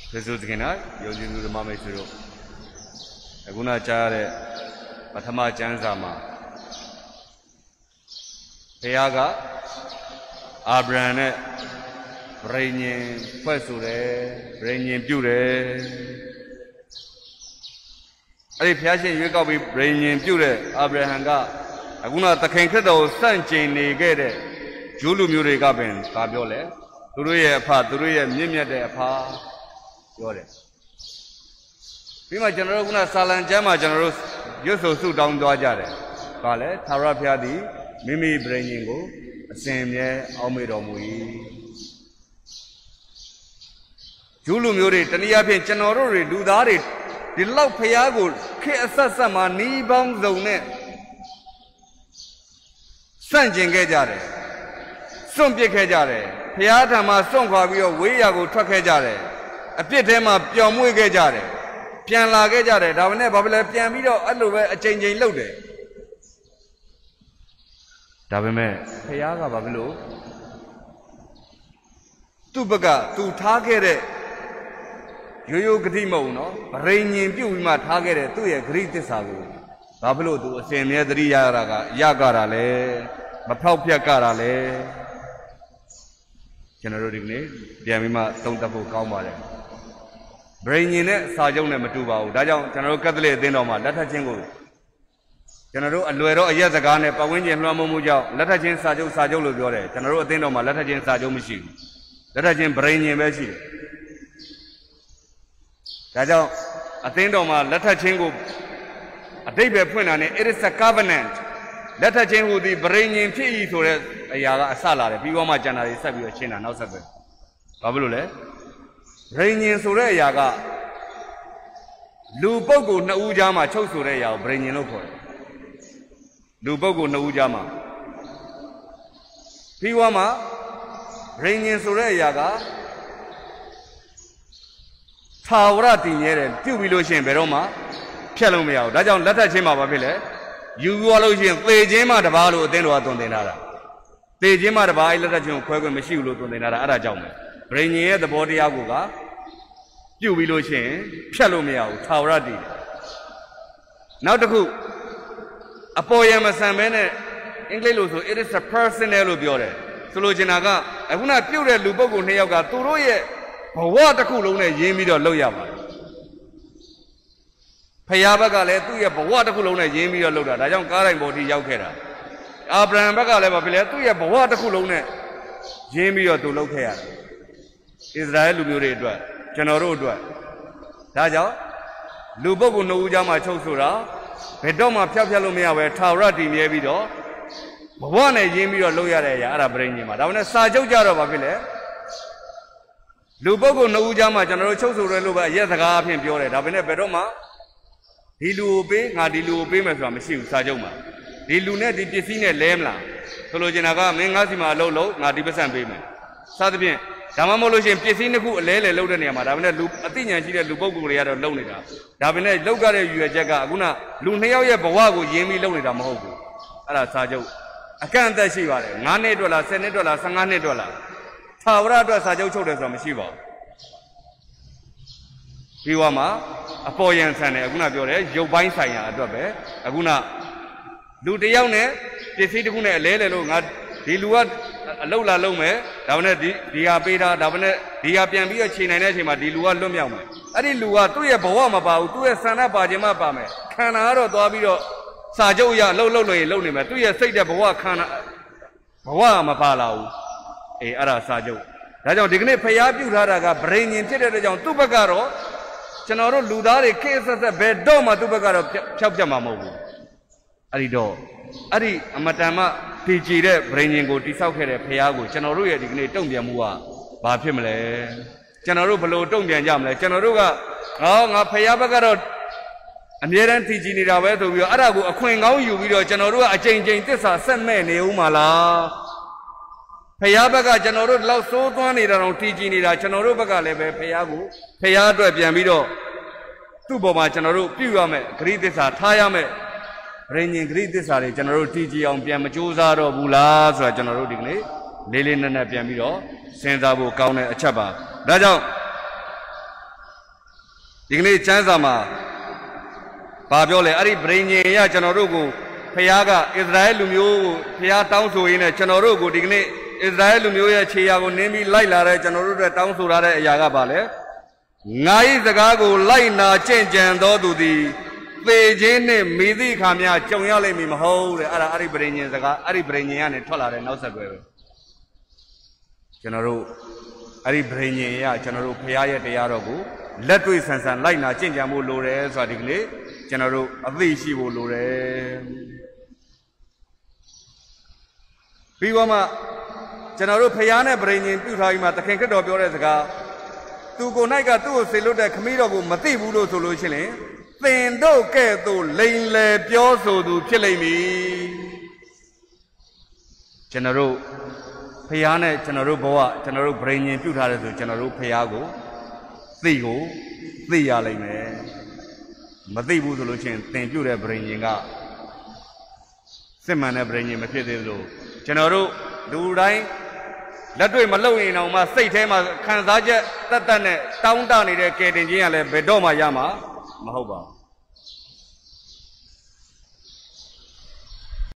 Jesus kena yogi nuru mama isuru. Aguna cahare pathama chansa ma. Peyaga Abraham brain pasure brain pure. Ari phashin yuka bi brain pure Abraham ga aguna takhen khredo san chin ne ge de julu myu de ka ben ka pyo le tu ro ye apha tu ro ye myit myat de apha pyo de pi ma chano guna salan chan ma chano ro yut so su taung twa ja de ka le thara phya di mimi brain ko asin mye aw me tor mu yi julu myu de taniya phin chano ro de lu da de di lauk phaya ko khe asat sat ma ni baung zong ne san chin ke ja de swon pit ke ja de phaya than ma swon khwa pi yo we ya ko thwat ke ja de a pit the ma pyaw mwe ke ja de pyan la ke ja de da ne ba ple pyan pi do at lo be a chain chain lauk de da ba me phaya ga ba lo tu bak ka tu tha ke de yo gati mong no brain yin pyu pi ma tha ke de tu ye gari tissa ko ba phlo tu asin mye thari ya ra ga ya ka ra le ma phok phyat ka ra le chano ro di ne pyan pi ma thong tat pho kaung pa le brain yin ne sa jung ne ma tu ba bu da jaung chano ro Catholic athin taw ma lat that chin ko chano ro alwe ro ayat saka ne pat win chin hlwa mong mu jaung lat that chin sa jung lo pyo de chano ro athin taw ma lat that chin sa jung ma shi bu lat that chin brain yin be shi deဒါကြောင့်အသင်းတော်မှာလက်ထပ်ချင်းကိုအတိတ်ပဲဖွင့်တာနဲ့ it is a covenant လက်ထပ်ချင်းဟူသည်ဗြိဉ္ဉ်ဖြစ်၏ဆိုတဲ့အရာကအစလာတယ်ပြီးတော့မှကျန်တာတွေဆက်ပြီးတော့ရှင်းတာနောက်ဆက်ပဲဘာဖြစ်လို့လဲဗြိဉ္ဉ်ဆိုတဲ့အရာကလူပုဂ္ဂိုလ်နှစ်ဦးကြားမှာချုပ်ဆိုတဲ့အရာကိုဗြိဉ္ဉ်လို့ခေါ်တယ်လူပုဂ္ဂိုလ်နှစ်ဦးကြားမှာပြီးတော့မှဗြိဉ္ဉ်ဆိုတဲ့အရာကသာဝရတည်မြဲတယ်ပြုတ်ပြီးလို့ရှိရင်ဘယ်တော့မှဖြတ်လို့မရဘူးဒါကြောင့်လက်ထပ်ချင်းမှာဘာဖြစ်လဲယူရလို့ရှိရင်သေချင်းမှတပါးလို့အသင်းတော်ကသွန်သင်ထားတာသေချင်းမှတပါးအဲ့လက်ထပ်ချင်းကိုခွဲခွင့်မရှိဘူးလို့သွန်သင်ထားတာအဲ့ဒါကြောင့်ပဲဗြိဉ္ဉ်ရဲ့သဘောတရားကိုကပြုတ်ပြီးလို့ရှိရင်ဖြတ်လို့မရဘူးသာဝရတည်တယ်နောက်တစ်ခုအပေါ်ယံမဆန်ပဲနဲ့အင်္ဂလိပ်လိုဆို it is a personal လို့ပြောတယ်ဆိုလိုချင်တာကအခုနပြုတ်တဲ့လူပုဂ္ဂိုလ်နှစ်ယောက်ကသူတို့ရဲ့ဘဝတစ်ခုလုံးနဲ့ရင်းပြီးတော့လုပ်ရပါတယ်ဖယားဘက်ကလည်းသူ့ရဲ့ဘဝတစ်ခုလုံးနဲ့ရင်းပြီးတော့လုပ်တာဒါကြောင့်ကားတိုင်းပေါ်ထိရောက်ခဲ့တာအာဗြဟံဘက်ကလည်းဘာဖြစ်လဲသူ့ရဲ့ဘဝတစ်ခုလုံးနဲ့ရင်းပြီးတော့သူလုပ်ခဲ့ရတယ်ဣသရေလလူမျိုးတွေအတွက်ကျွန်တော်တို့အတွက်ဒါကြောင့်လူပုဂ္ဂိုလ်နှစ်ဦးကြားမှာချုပ်ဆိုတာဘယ်တော့မှဖျောက်ဖျက်လို့မရပဲထာဝရတည်မြဲပြီးတော့ဘဝနဲ့ရင်းပြီးတော့လုပ်ရတဲ့အရာအဲ့ဒါဗြိဉ္ဉ်မှာဒါပေမဲ့စာချုပ်ကြတော့ဘာဖြစ်လဲလူပုဂ္ဂိုလ်နှစ်ဦးကြားမှာကျွန်တော်တို့ချုပ်ဆိုရဲလို့ပဲအရက်စကားအဖြစ်ပြောတယ်ဒါပေမဲ့ဘယ်တော့မှဒီလူကိုပေးငါဒီလူကိုပေးမယ်ဆိုတာမရှိဘူးစာချုပ်မှာဒီလူနဲ့ဒီပစ္စည်းနဲ့လဲမလားဆိုလိုချင်တာကမင်းငါးစီမှာအလုပ်လုပ်ငါဒီပတ်စံပေးမယ်စသဖြင့်ဒါမှမဟုတ်လို့ရှိရင်ပစ္စည်းနှစ်ခုအလဲလဲလုပ်တဲ့နေရာမှာဒါပေမဲ့လူအသိဉာဏ်ရှိတဲ့လူပုဂ္ဂိုလ်တွေကတော့လုပ်နေတာဒါပေမဲ့လောက်ကြတဲ့ရွယ်ချက်ကအခုနလူနှစ်ယောက်ရဲ့ဘဝကိုယဉ်ပြီးလုပ်နေတာမဟုတ်ဘူးအဲ့ဒါစာချုပ်အကန့်အသတ်ရှိပါတယ်9နှစ်အတွက်လား10နှစ်အတွက်လား15နှစ်အတွက်လားသာဝရအတွက်စာချုပ်ချုပ်တယ်ဆိုတာမရှိပါဘူးပြီးတော့မှအပေါ်ယံဆန်တယ်အခုနပြောတယ်ရုပ်ပိုင်းဆိုင်ရာအတွက်ပဲအခုနလူတစ်ယောက်နဲ့ပစ္စည်းတစ်ခုနဲ့အလဲလဲလို့ငါဒီလူကအလုတ်လာလုံးမယ်ဒါပေမဲ့ဒီဟာပေးတာဒါပေမဲ့ဒီဟာပြန်ပြီးတော့ချိန်နိုင်တဲ့အချိန်မှာဒီလူကလွတ်မြောက်မယ်အဲ့ဒီလူကသူ့ရဲ့ဘဝမပါဘူးသူ့ရဲ့ဆန္ဒပါခြင်းမပါမယ်ခန္ဓာကတော့သွားပြီးတော့စာချုပ်ရလှုပ်လို့ရင်လှုပ်နေမယ်သူ့ရဲ့စိတ်တဲ့ဘဝခန္ဓာဘဝမပါလာဘူးအေးအဲ့ဒါစာချုပ်ဒါကြောင့်ဒီကနေ့ဖျားပြုထားတာကဗြိဉ္ဉ်ဖြစ်တဲ့အတွက်ကြောင့်သူ့ဘက်ကတော့ကျွန်တော်တို့လူသားတွေခေတ်ဆက်ဆက်ဘယ်တော့မှသူ့ဘက်ကတော့ဖြောက်ပြတ်မှာမဟုတ်ဘူးအဲ့ဒီတော့အဲ့ဒီအမတန်မှတည်ကြည်တဲ့ဗြိဉ္ဉ်ကိုတိဆောက်ခဲ့တဲ့ဖျားကိုကျွန်တော်တို့ရဲ့ဒီကနေ့တုံ့ပြန်မှုကဘာဖြစ်မလဲကျွန်တော်တို့ဘယ်လိုတုံ့ပြန်ကြမလဲကျွန်တော်တို့ကငါဖျားဘက်ကတော့အမြဲတမ်းတည်ကြည်နေတာပဲဆိုပြီးတော့အဲ့ဒါကိုအခွင့်ကောင်းယူပြီးတော့ကျွန်တော်တို့ကအချိန်ချင်းသစ္စာဆက်မဲ့နေဦးမှာလားဖျားဘက်ကကျွန်တော်တို့လောက်စိုးသွမ်းနေတာတော့တည်ကြည်နေတာကျွန်တော်တို့ဘက်ကလည်းပဲဖျားအတွက်ပြန်ပြီးတော့သူ့ပေါ်မှာကျွန်တော်တို့ပြုရမယ်ဂရိသစ္စာထားရမယ်ဗြိဉ္ဉ်ဂရိသစ္စာတွေကျွန်တော်တို့တည်ကြည်အောင်ပြန်မကြိုးစားတော့ဘူးလားဆိုတာကျွန်တော်တို့ဒီကနေ့လေးလေးနက်နက်ပြန်ပြီးတော့စဉ်းစားဖို့ကောင်းတဲ့အချက်ပါဒါကြောင့်ဒီကနေ့ချမ်းသာမှာဘာပြောလဲအဲ့ဒီဗြိဉ္ဉ်ရကျွန်တော်တို့ကိုဖခင်ကအစ္စရာဟဲလူမျိုးကိုဖခင်တောင်းဆိုရင်းနဲ့ကျွန်တော်တို့ကိုဒီကနေ့အစ္စရာဟဲလူမျိုးရဲ့ခြေရာကိုနင်းပြီးလိုက်လာတဲ့ကျွန်တော်တို့တွေတောင်းဆိုရတဲ့အရာကဘာလဲငါ၏စကားကိုလိုက်နာကျင့်ကြံတော်သူသည်သေခြင်းနဲ့မိသည့်ခါများကြုံရလိမ့်မည်မဟုတ်တဲ့အဲ့ဒါအဲ့ဒီဗြိဉ္ဉ်စကားအဲ့ဒီဗြိဉ္ဉ်ကနေထွက်လာတဲ့နောက်ဆက်တွဲပဲကျွန်တော်တို့အဲ့ဒီဗြိဉ္ဉ်ရကျွန်တော်တို့ဖခင်ရဲ့တရားတော်ကိုလက်တွေ့ဆန်ဆန်လိုက်နာကျင့်ကြံဖို့လိုတယ်ဆိုတာဒီကနေ့ကျွန်တော်တို့အသိရှိဖို့လိုတယ်ပြီးတော့မှကျွန်တော်တို့ဖခင်နဲ့ဗြိဉ္ဉ်ပြုထားပြီးမှသခင်ခရစ်တော်ပြောတဲ့စကားသူကို၌ကသူ့ကိုဆေလွတ်တဲ့ခမည်းတော်ကိုမသိဘူးလို့ဆိုလို့ရှိရင်သင်တို့ကဲ့သို့လိန်လေပြောဆိုသူဖြစ်လိမ့်မည်ကျွန်တော်တို့ဖခင်နဲ့ကျွန်တော်တို့ဘဝကျွန်တော်တို့ဗြိဉ္ဉ်ပြုထားတဲ့ဆိုကျွန်တော်တို့ဖခင်ကိုသိရလိမ့်မယ်မသိဘူးဆိုလို့ရှိရင်သင်ပြုတဲ့ဗြိဉ္ဉ်ကစစ်မှန်တဲ့ဗြိဉ္ဉ်မဖြစ်သေးလို့ကျွန်တော်တို့လူတိုင်းလက်တွေ့မလုပ်ရင်တော့မှစိတ်ထဲမှာခံစားချက်တတ်နဲ့တောင်းတနေတဲ့ကယ်တင်ခြင်းကလည်းဘယ်တော့မှရမှာမဟုတ်ပါဘူး